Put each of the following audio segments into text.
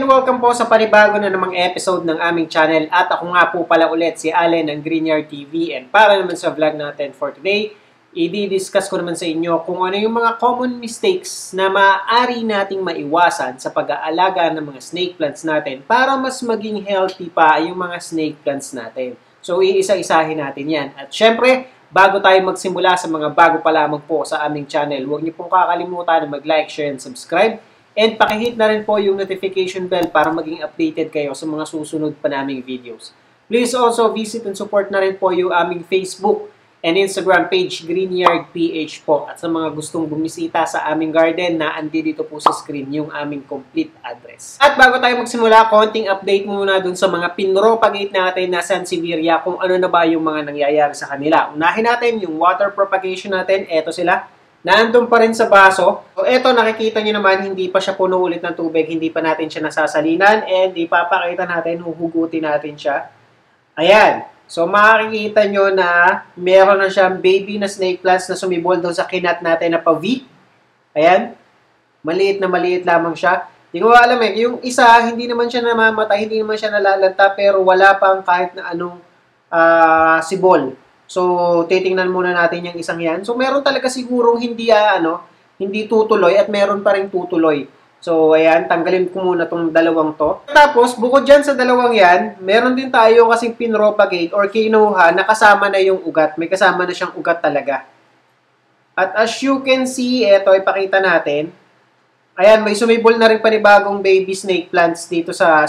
welcome po sa panibago na namang episode ng aming channel at ako nga po pala ulit si Allen ng Greenyard TV and para naman sa vlog natin for today, i-discuss ko naman sa inyo kung ano yung mga common mistakes na maaari nating maiwasan sa pag-aalaga ng mga snake plants natin para mas maging healthy pa yung mga snake plants natin. So iisa-isahin natin yan. At syempre, bago tayo magsimula sa mga bago pa lamang po sa aming channel, huwag niyo pong kakalimutan na mag-like, share, and subscribe. And pakihit na rin po yung notification bell para maging updated kayo sa mga susunod pa naming videos. Please also visit and support na rin po yung aming Facebook and Instagram page, Greenyard PH po. At sa mga gustong bumisita sa aming garden, na dito po sa screen yung aming complete address. At bago tayo magsimula, konting update muna dun sa mga pinropagate natin na Sansevieria, kung ano na ba yung mga nangyayari sa kanila. Unahin natin yung water propagation natin. Eto sila. Nandun pa rin sa baso. So, eto, nakikita nyo naman, hindi pa siya puno ulit ng tubig, hindi pa natin siya nasasalinan, and ipapakita natin, huhugutin natin siya. Ayan. So, makikita nyo na meron na siyang baby na snake plants na sumibol doon sa kinat natin na pa-V. Ayan. Maliit na maliit lamang siya. Hindi ko alam yung isa, hindi naman siya namamatay, hindi naman siya nalalanta, pero wala pang kahit na anong sibol. So, titingnan muna natin yung isang yan. So, meron talaga sigurong hindi tutuloy at meron pa rin tutuloy. So, ayan, tanggalin ko muna tong dalawang to. Tapos, bukod dyan sa dalawang yan, meron din tayo kasing pinropagate or kinuha na kasama na yung ugat. May kasama na siyang ugat talaga. At as you can see, eto, ipakita natin. Ayan, may sumibol na rin panibagong baby snake plants dito sa,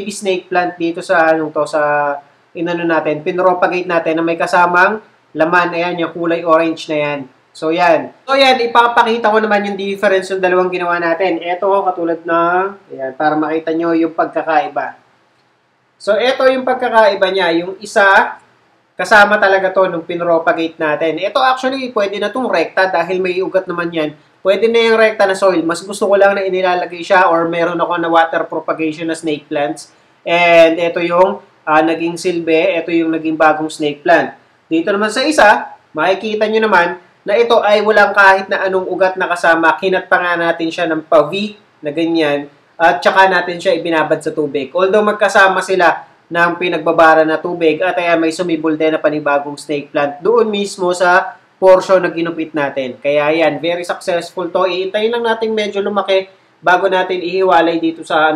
pinropagate natin na may kasamang laman. Ayan, yung kulay orange na yan. So, yan. So, yan, ipapakita ko naman yung difference ng dalawang ginawa natin. Ito, katulad na, ayan, para makita nyo yung pagkakaiba. So, ito yung pagkakaiba niya. Yung isa, kasama talaga to nung pinropagate natin. Ito, actually, pwede na tong rekta dahil may ugat naman yan. Pwede na yung rekta na soil. Mas gusto ko lang na inilalagay siya or meron ako na water propagation na snake plants. And ito yung naging silbi, ito yung naging bagong snake plant. Dito naman sa isa, makikita nyo naman na ito ay walang kahit na anong ugat na kasama. Kinat pa nga natin siya ng pa-V na ganyan at saka natin siya ibinabad sa tubig. Although magkasama sila ng pinagbabara na tubig at ay may sumibol din na panibagong snake plant doon mismo sa portion na ginupit natin. Kaya yan, very successful to. Iintayin lang natin medyo lumaki bago natin ihiwalay dito sa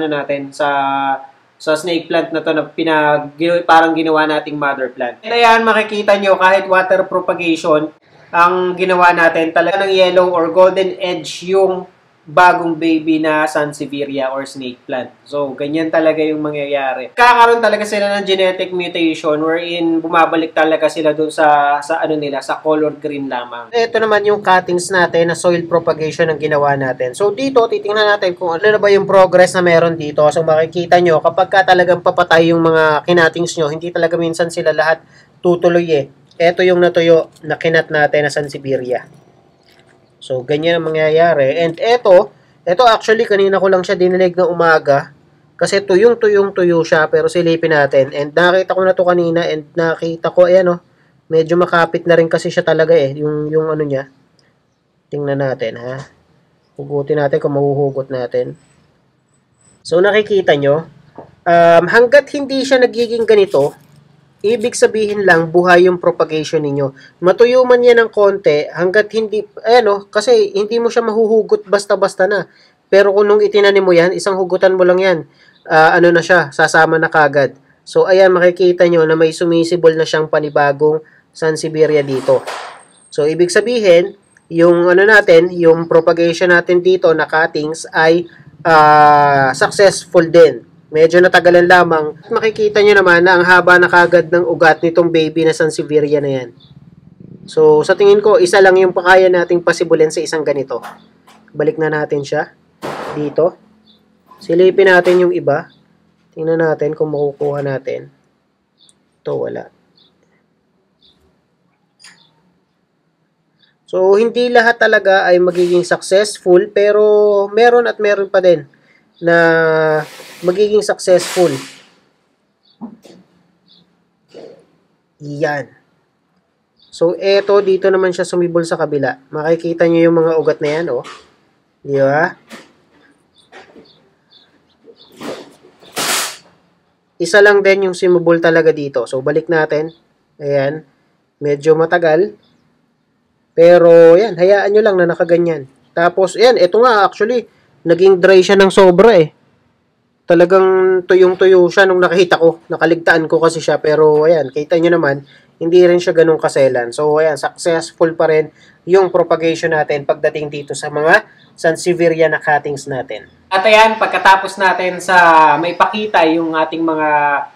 sa snake plant na to na parang ginawa nating mother plant. And ayan, makikita nyo kahit water propagation ang ginawa natin, talaga ng yellow or golden edge yung bagong baby na Sansevieria or snake plant. So, ganyan talaga yung mangyayari. Kakaroon talaga sila ng genetic mutation wherein bumabalik talaga sila dun sa color green lamang. Ito naman yung cuttings natin na soil propagation ang ginawa natin. So, dito, titingnan natin kung ano na ba yung progress na meron dito. So, makikita nyo, kapag ka talagang papatay yung mga kinatings nyo, hindi talaga minsan sila lahat tutuloy eh. Ito yung natuyo na kinat natin na Sansevieria. So, ganyan ang mangyayari. And ito actually, kanina ko lang siya dinilig na umaga. Kasi tuyong-tuyong-tuyo siya. Pero silipin natin. And nakita ko na to kanina. And nakita ko, ayan medyo makapit na rin kasi siya talaga eh. Yung ano niya. Tingnan natin ha. Hugutin natin kung mahuhugot natin. So, nakikita nyo. Hanggat hindi siya nagiging ganito, ibig sabihin lang, buhay yung propagation ninyo. Matuyo man yan ng konti, hanggat hindi, kasi hindi mo siya mahuhugot basta-basta na. Pero kung nung itinanim mo yan, isang hugutan mo lang yan, na siya, sasama na kagad. So, ayan, makikita nyo na may sumisibol na siyang panibagong Sansevieria dito. So, ibig sabihin, yung yung propagation natin dito na cuttings ay successful din. Medyo natagalan lamang. Makikita nyo naman na ang haba na kagad ng ugat nitong baby na Sansevieria na yan. So, sa tingin ko, isa lang yung pakaya nating pasibulin sa isang ganito. Balik na natin siya. Dito. Silipin natin yung iba. Tingnan natin kung makukuha natin. Ito, wala. So, hindi lahat talaga ay magiging successful, pero meron at meron pa din na magiging successful. Yan. So, eto, dito naman siya sumibol sa kabila. Makikita nyo yung mga ugat na yan, oh. Di ba? Isa lang din yung simubol talaga dito. So, balik natin. Ayan. Medyo matagal. Pero, yan. Hayaan nyo lang na nakaganyan. Tapos, ayan. Ito nga, actually, naging dry siya ng sobra eh. Talagang tuyong-tuyo siya nung nakita ko. Nakaligtaan ko kasi siya. Pero, ayan. Kita nyo naman, hindi rin siya ganun kaselan. So, ayan. Successful pa rin yung propagation natin pagdating dito sa mga Sansevieria na cuttings natin. At ayan, pagkatapos natin sa may pakita yung ating mga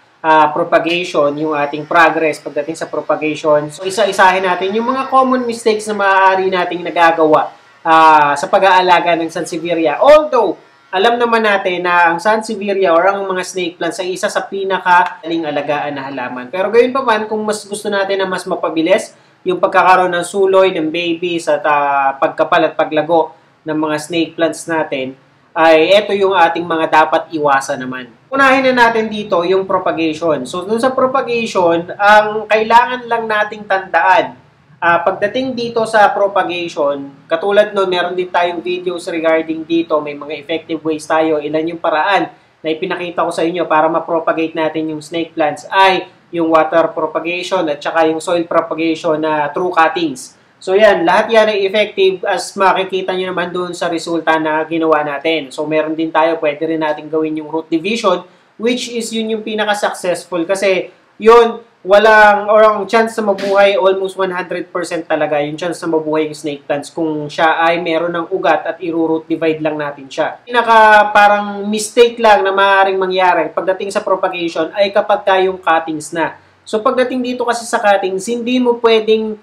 propagation, yung ating progress pagdating sa propagation. So, isa-isahin natin yung mga common mistakes na maaari nating nagagawa sa pag-aalaga ng Sansevieria. Although, alam naman natin na ang Sansevieria or ang mga snake plants ay isa sa pinaka-aling alagaan na halaman. Pero gayon pa man, kung mas gusto natin na mas mapabilis yung pagkakaroon ng suloy, ng babies at pagkapal at paglago ng mga snake plants natin, ay ito yung ating mga dapat iwasan naman. Unahin na natin dito yung propagation. So, dun sa propagation, ang kailangan lang nating tandaan, pagdating dito sa propagation, katulad nun, meron din tayong videos regarding dito, may mga effective ways tayo, ilan yung paraan na ipinakita ko sa inyo para ma-propagate natin yung snake plants ay yung water propagation at saka yung soil propagation na through cuttings. So yan, lahat yan ay effective as makikita nyo naman doon sa resulta na ginawa natin. So meron din tayo, pwede rin natin gawin yung root division, which is yun yung pinaka-successful kasi yun, walang, or ang chance na mabuhay, almost 100% talaga yung chance na mabuhay yung snake plants kung siya ay meron ng ugat at i-root divide lang natin siya. Pinaka parang mistake lang na maaaring mangyari pagdating sa propagation ay kapag yung cuttings na. So pagdating dito kasi sa cuttings, hindi mo pwedeng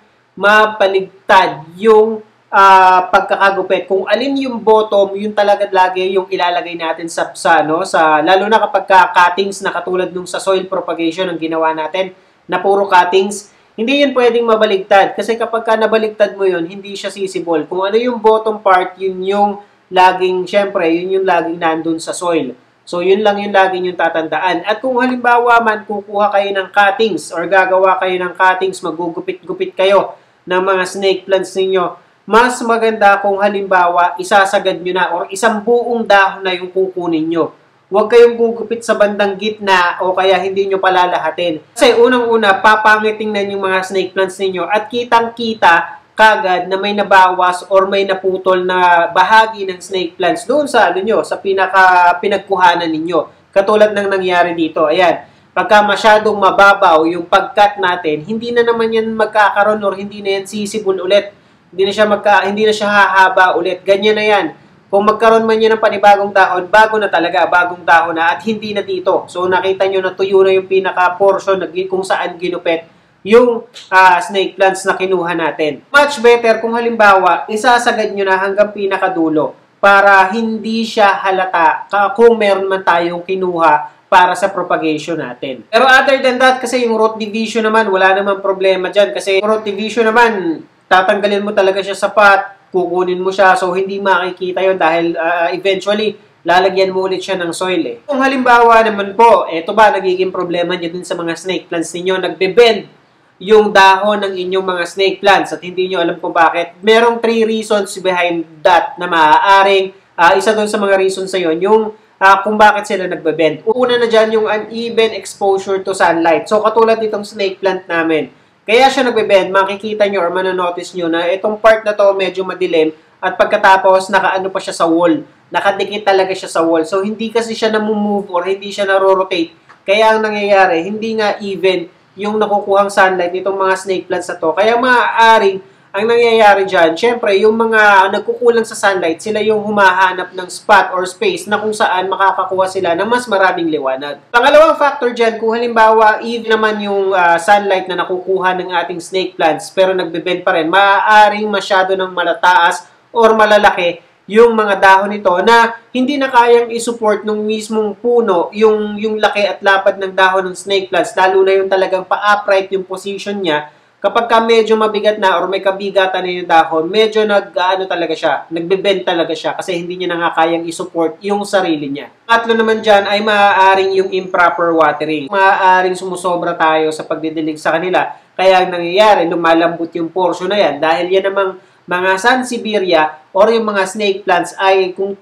mapaligtad yung pagkakagupit. Kung alin yung bottom, yun talaga lagi yung ilalagay natin sa lalo na kapag cuttings na katulad nung sa soil propagation ang ginawa natin na puro cuttings, hindi yun pwedeng mabaligtad. Kasi kapag nabaligtad mo yun, hindi siya sisibol. Kung ano yung bottom part, yun yung laging, syempre, yun yung laging nandun sa soil. So, yun lang yung laging yung tatandaan. At kung halimbawa man, kukuha kayo ng cuttings or gagawa kayo ng cuttings, magugupit-gupit kayo ng mga snake plants ninyo, mas maganda kung halimbawa isasagad nyo na or isang buong dahon na yung kukunin nyo. Huwag kayong gugupit sa bandang gitna o kaya hindi nyo palalahatin. Kasi unang-una, papangitingnan yung mga snake plants ninyo at kitang-kita kagad na may nabawas or may naputol na bahagi ng snake plants doon sa sa pinagkuhanan ninyo. Katulad ng nangyari dito. Ayan. Pagka masyadong mababaw yung pagkat natin, hindi na naman yan magkakaroon or hindi na yan sisibol ulit. Hindi na siya hahaba ulit. Ganyan na yan. Kung magkaroon man yan ng panibagong dahon, bago na talaga, bagong dahon na at hindi na dito. So nakita nyo na tuyo na yung pinaka-portion kung saan ginupit yung snake plants na kinuha natin. Much better kung halimbawa, isasagad nyo na hanggang pinakadulo para hindi siya halata kung meron man tayong kinuha para sa propagation natin. Pero other than that, kasi yung root division naman, wala namang problema dyan. Kasi yung root division naman, tatanggalin mo talaga siya sa pot, kukunin mo siya, so hindi makikita yon dahil eventually, lalagyan mo ulit siya ng soil eh. Kung halimbawa naman po, eto ba, nagiging problema niyo dun sa mga snake plants ninyo, nagbe-bend yung dahon ng inyong mga snake plants at hindi nyo alam kung bakit. Merong 3 reasons behind that na maaaring, isa doon sa mga reasons sa yon, yung kung bakit sila nagbe-bend. Una na dyan yung uneven exposure to sunlight. So katulad nitong snake plant namin, kaya siya nagbe-bend, makikita nyo or mananotice nyo na itong part na to medyo madilim at pagkatapos nakaano pa siya sa wall. Nakadikit talaga siya sa wall. So hindi kasi siya namumove or hindi siya naro-rotate. Kaya ang nangyayari, hindi nga even yung nakukuhang sunlight nitong mga snake plants na to. Kaya maaaring ang nangyayari dyan, syempre, yung mga nagkukulang sa sunlight, sila yung humahanap ng spot or space na kung saan makakakuha sila ng mas maraming liwanag. Pangalawang factor dyan, kung halimbawa, even naman yung sunlight na nakukuha ng ating snake plants, pero nagbe-bend pa rin, maaaring masyado ng malataas or malalaki yung mga dahon nito na hindi na kayang isupport ng mismong puno yung laki at lapad ng dahon ng snake plants, lalo na yung talagang pa-upright yung position niya. Kapag medyo mabigat na or may kabigatan na yung dahon, medyo nagbe-bend talaga siya kasi hindi niya na nga kayang isupport yung sarili niya. Tatlo naman dyan ay maaaring yung improper watering. Maaaring sumusobra tayo sa pagdidilig sa kanila. Kaya ang nangyayari, lumalambot yung portion na yan. Dahil yan namang mga Sansevieria or yung mga snake plants ay kung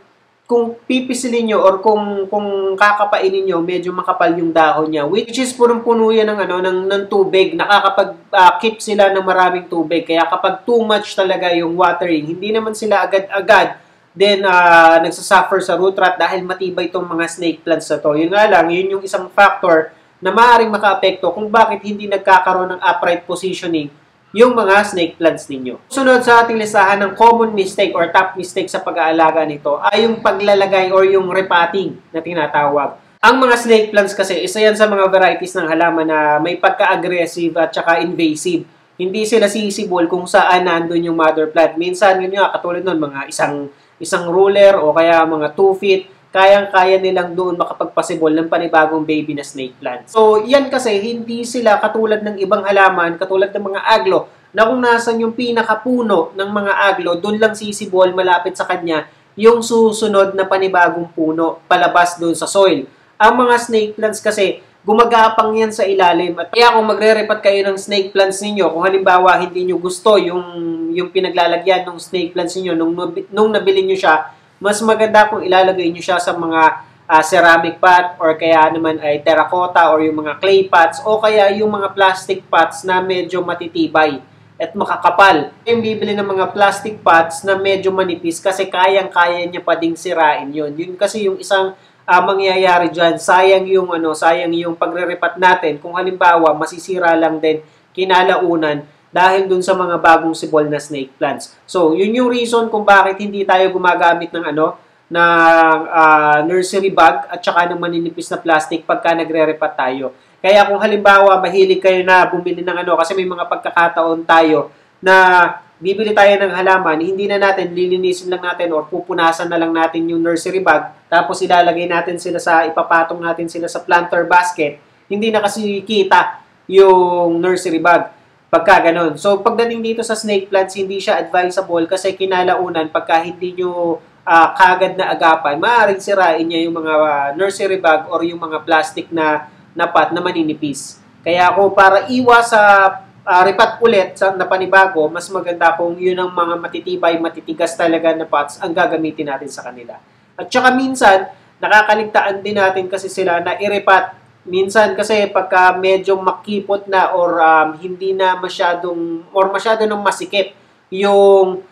kung pipisilin nyo or kung kakapainin nyo, medyo makapal yung dahon niya, which is punong-puno yan ng tubig. Nakakapag-keep sila ng maraming tubig. Kaya kapag too much talaga yung watering, hindi naman sila agad-agad then nagsasuffer sa root rot dahil matibay itong mga snake plants na to. Yun nga lang, yun yung isang factor na maaaring makaapekto kung bakit hindi nagkakaroon ng upright positioning yung mga snake plants ninyo. Sunod sa ating listahan ng common mistake or top mistake sa pag-aalaga nito ay yung paglalagay or yung repotting na tinatawag. Ang mga snake plants kasi, isa yan sa mga varieties ng halaman na may pagka-aggressive at saka invasive. Hindi sila sisibol kung saan nandun yung mother plant. Minsan, yun nga, katulad nun, mga isang ruler o kaya mga 2 feet, kayang-kaya nilang doon makapagpasibol ng panibagong baby na snake plant. So, yan kasi, hindi sila katulad ng ibang halaman, katulad ng mga aglo, na kung nasan yung pinakapuno ng mga aglo, doon lang sisibol malapit sa kanya yung susunod na panibagong puno, palabas doon sa soil. Ang mga snake plants kasi, gumagapang yan sa ilalim. At kaya kung magre-repat kayo ng snake plants ninyo, kung halimbawa hindi nyo gusto yung pinaglalagyan ng snake plants ninyo nung nabili nyo siya, mas maganda kung ilalagay nyo siya sa mga ceramic pot or kaya naman ay terracotta or yung mga clay pots o kaya yung mga plastic pots na medyo matitibay at makakapal. Yung bibili ng mga plastic pots na medyo manipis kasi kayang-kaya niya pa ding sirain yun. Yun kasi yung isang mangyayari dyan. Sayang yung pagre-repat natin kung halimbawa masisira lang din kinalaunan dahil dun sa mga bagong sibol na snake plants. So, yun yung reason kung bakit hindi tayo gumagamit ng nursery bag at saka ng maninipis na plastic pagka nagre-repat tayo. Kaya kung halimbawa mahilig kayo na bumili ng kasi may mga pagkakataon tayo na bibili tayo ng halaman, hindi na natin, lilinisin lang natin or pupunasan na lang natin yung nursery bag, tapos ilalagay natin sila ipapatong natin sila sa planter basket, hindi na kasi kita yung nursery bag. Pagka ganun. So, pagdating dito sa snake plants, hindi siya advisable kasi kinalaunan, pagka hindi nyo kagad na agapan, maaaring sirain niya yung mga nursery bag or yung mga plastic na pot na maninipis. Kaya ako, para iwas sa repat ulit na panibago, mas maganda kung yun ang mga matitibay, matitigas talaga na pots ang gagamitin natin sa kanila. At saka minsan, nakakaligtaan din natin kasi sila na i-repat. Minsan kasi pagka medyo makipot na or hindi na masyado nang masikip yung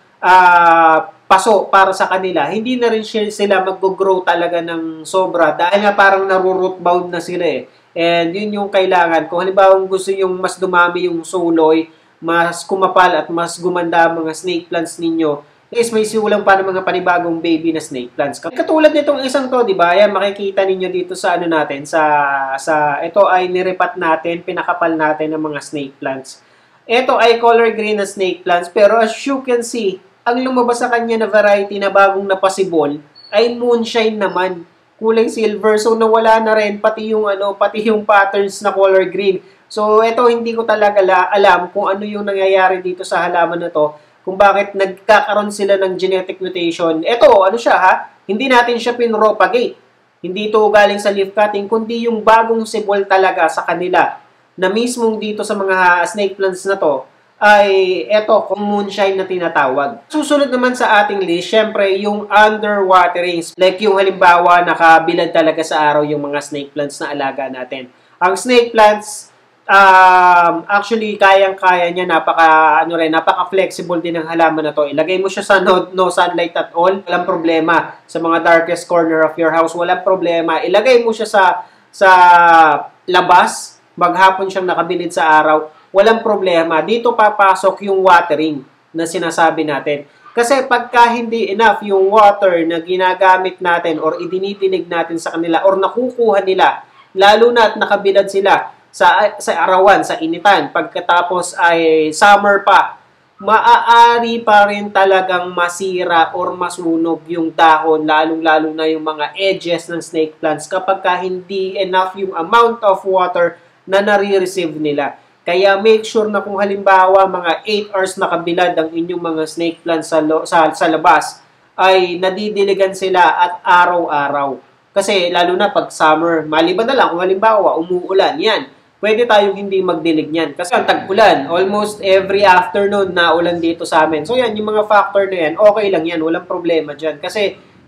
paso para sa kanila, hindi na rin sila mag-grow talaga ng sobra dahil nga parang naru-root bound na sila eh. And yun yung kailangan. Kung halimbawa gusto yung mas dumami yung suloy, mas kumapal at mas gumanda ang mga snake plants ninyo, guys, may siulang pa ng mga panibagong baby na snake plants. Katulad nitong isang to, di ba? Ayan, makikita ninyo dito sa natin, ito ay nirepat natin, pinakapal natin ng mga snake plants. Ito ay color green na snake plants, pero as you can see, ang lumabas sa kanya na variety na bagong napasibol ay moonshine naman. Kulay silver, so nawala na rin pati yung patterns na color green. So ito hindi ko talaga alam kung ano yung nangyayari dito sa halaman na to, kung bakit nagkakaroon sila ng genetic mutation. Ito, hindi natin siya pinropagate. Hindi ito galing sa leaf cutting, kundi yung bagong sibol talaga sa kanila na mismong dito sa mga snake plants na to ay eto, kung moonshine na tinatawag. Susunod naman sa ating list, syempre yung underwaterings. Like yung halimbawa, nakabilad talaga sa araw yung mga snake plants na alaga natin. Ang snake plants, actually, kayang-kaya niya, napaka-flexible din ng halaman na to. Ilagay mo siya sa no sunlight at all, walang problema. Sa mga darkest corner of your house, walang problema. Ilagay mo siya sa labas, maghapon siyang nakabilid sa araw, walang problema. Dito papasok yung watering na sinasabi natin. Kasi pagka hindi enough yung water na ginagamit natin or idinidinig natin sa kanila or nakukuha nila, lalo na at nakabilad sila sa arawan, sa initan, pagkatapos ay summer pa, maaari pa rin talagang masira or masunog yung dahon, lalong-lalo na yung mga edges ng snake plants kapag hindi enough yung amount of water na nare-receive nila. Kaya make sure na kung halimbawa mga 8 hours nakabilad ang inyong mga snake plants sa labas, ay nadidiligan sila at araw-araw. Kasi lalo na pag summer, maliban na lang kung halimbawa umuulan, yan. Pwede tayong hindi magdilig niyan. Kasi ang tag-ulan, almost every afternoon na ulan dito sa amin. So yan, yung mga factor na yan, okay lang yan, walang problema dyan. Kasi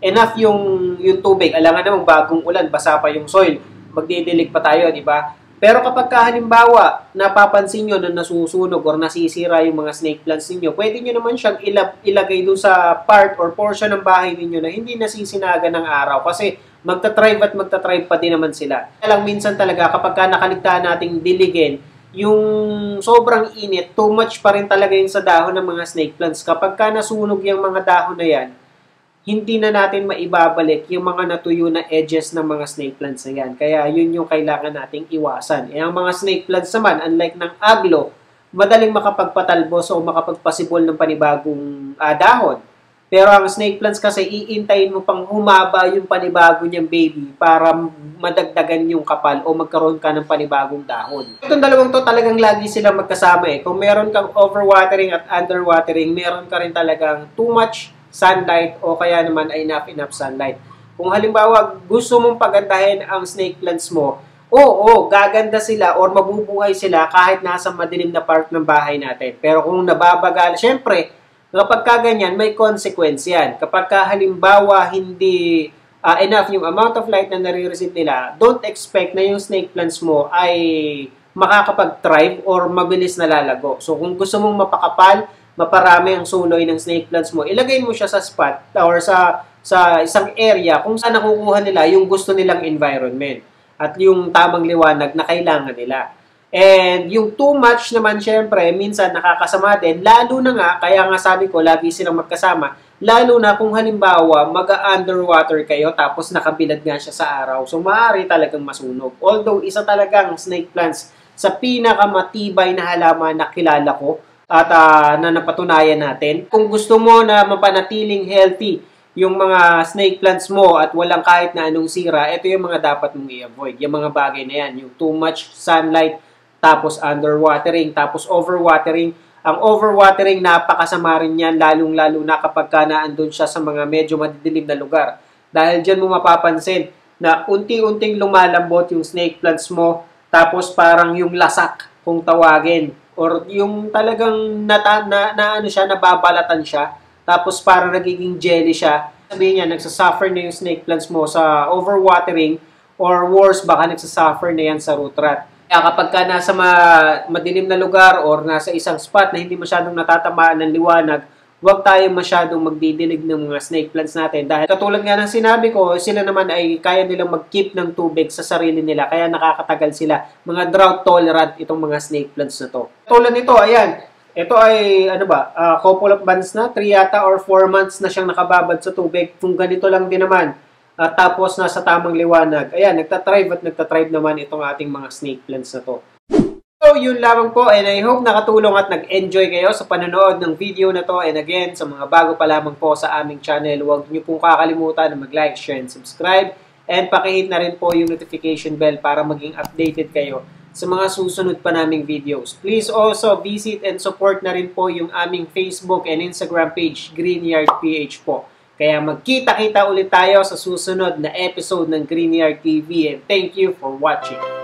enough yung tubig. Alangan namang bagong ulan, basa pa yung soil. Magdidilig pa tayo, di ba? Pero kapag halimbawa, napapansin nyo na nasusunog or nasisira yung mga snake plants ninyo, pwede nyo naman siyang ilagay doon sa part or portion ng bahay ninyo na hindi nasisinaga ng araw kasi magta-thrive at magta-thrive pa din naman sila. Kaya lang minsan talaga kapag nakaligtaan nating diligin, yung sobrang init, too much pa rin talaga yung sa dahon ng mga snake plants. Kapag nasunog yung mga dahon na yan, hindi na natin maibabalik yung mga natuyo na edges ng mga snake plants na yan. Kaya yun yung kailangan nating iwasan. E ang mga snake plants naman, unlike ng aglo, madaling makapagpatalbos o makapagpasibol ng panibagong dahon. Pero ang snake plants kasi, iintayin mo pang humaba yung panibago niyang baby para madagdagan yung kapal o magkaroon ka ng panibagong dahon. Itong dalawang to talagang lagi silang magkasama eh. Kung meron kang overwatering at underwatering, meron ka rin talagang too much sunlight o kaya naman ay enough sunlight. Kung halimbawa gusto mong pagandahin ang snake plants mo, oo, gaganda sila or mabubuhay sila kahit nasa madilim na part ng bahay natin. Pero kung nababagal, syempre, kapag ganyan, may consequence yan. Kapag halimbawa hindi enough yung amount of light na nare-receive nila, don't expect na yung snake plants mo ay makakapag-thrive or mabilis na lalago. So kung gusto mong mapakapal, maparami ang suloy ng snake plants mo, ilagay mo siya sa spot or sa isang area kung saan nakukuha nila yung gusto nilang environment at yung tamang liwanag na kailangan nila. And yung too much naman, syempre, minsan nakakasama din, lalo na nga, kaya nga sabi ko, lagi silang magkasama, lalo na kung halimbawa, mag-underwater kayo, tapos nakabilad nga siya sa araw, so maaari talagang masunog. Although, isa talagang snake plants sa pinakamatibay na halaman na kilala ko, at na napatunayan natin. Kung gusto mo na mapanatiling healthy yung mga snake plants mo at walang kahit na anong sira, ito yung mga dapat mong i-avoid. Yung mga bagay na yan, yung too much sunlight, tapos underwatering, tapos overwatering. Ang overwatering, napakasama rin yan, lalong-lalo na kapag naandun siya sa mga medyo madidilim na lugar. Dahil dyan mo mapapansin na unti-unting lumalambot yung snake plants mo, tapos parang yung lasak, kung tawagin, or yung talagang ano siya, nababalatan siya, tapos parang nagiging jelly siya. Sabihin niya, nagsasuffer na yung snake plants mo sa overwatering, or worse, baka nagsasuffer na yan sa root rot. Kaya kapag nasa madilim na lugar or nasa isang spot na hindi masyadong natatamaan ng liwanag, huwag tayo masyadong magdidilig ng mga snake plants natin. Dahil katulad nga ng sinabi ko, sila naman ay kaya nilang mag-keep ng tubig sa sarili nila. Kaya nakakatagal sila. Mga drought tolerant itong mga snake plants na to. Katulad nito, ayan. Ito ay, couple of months na. 3 yata or 4 months na siyang nakababad sa tubig. Kung ganito lang din naman. Tapos nasa tamang liwanag. Ayan, nagtatrive naman itong ating mga snake plants na to. So, yun lamang po, and I hope nakatulong at nag-enjoy kayo sa panonood ng video na to. And again, sa mga bago pa lamang po sa aming channel, huwag niyo pong kakalimutan na mag-like, share, and subscribe. And pakihit na rin po yung notification bell para maging updated kayo sa mga susunod pa naming videos. Please also visit and support na rin po yung aming Facebook and Instagram page, Greenyard PH po. Kaya magkita-kita ulit tayo sa susunod na episode ng Greenyard TV, and thank you for watching.